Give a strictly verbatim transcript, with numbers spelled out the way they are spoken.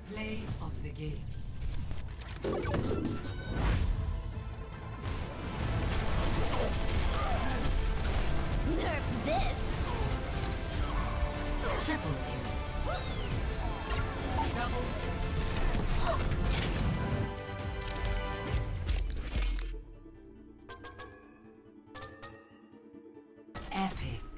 Play of the game. Nerf this! Triple kill. Double. Epic.